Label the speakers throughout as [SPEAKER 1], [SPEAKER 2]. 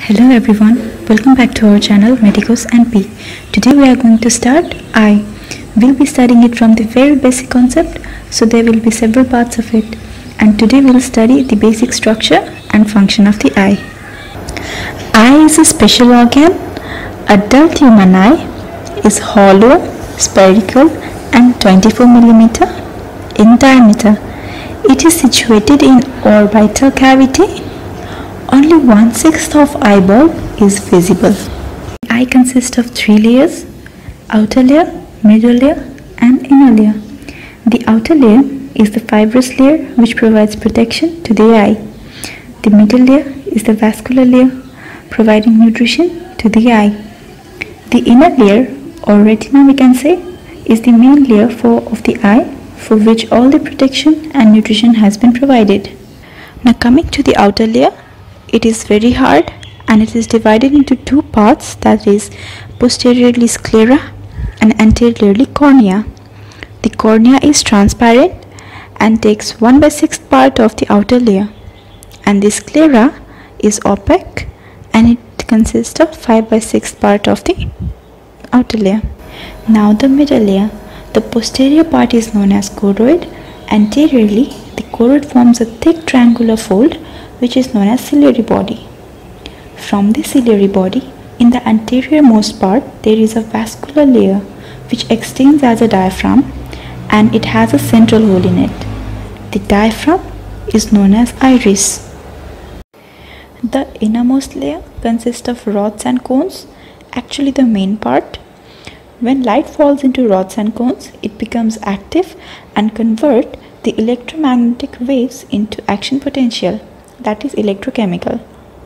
[SPEAKER 1] Hello everyone, welcome back to our channel Medicos NP. Today we are going to start eye. We'll be studying it from the very basic concept, so there will be several parts of it. And today we'll study the basic structure and function of the eye. Eye is a special organ. Adult human eye is hollow, spherical and 24 millimeter in diameter. It is situated in orbital cavity. Only 1/6 of eyeball is visible. The eye consists of 3 layers: outer layer, middle layer and inner layer. The outer layer is the fibrous layer which provides protection to the eye. The middle layer is the vascular layer providing nutrition to the eye. The inner layer, or retina we can say, is the main layer of the eye for which all the protection and nutrition has been provided. Now coming to the outer layer, it is very hard and it is divided into two parts, that is posteriorly sclera and anteriorly cornea. The cornea is transparent and takes 1/6 part of the outer layer, and the sclera is opaque and it consists of 5/6 part of the outer layer. Now the middle layer. The posterior part is known as choroid. Anteriorly, the choroid forms a thick triangular fold which is known as ciliary body. From the ciliary body, in the anterior-most part, there is a vascular layer which extends as a diaphragm and it has a central hole in it. The diaphragm is known as iris. The innermost layer consists of rods and cones, actually the main part. When light falls into rods and cones, it becomes active and convert the electromagnetic waves into action potential, that is electrochemical.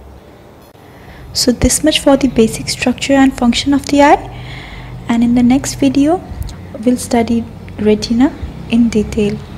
[SPEAKER 1] So this much for the basic structure and function of the eye, and in the next video we'll study retina in detail.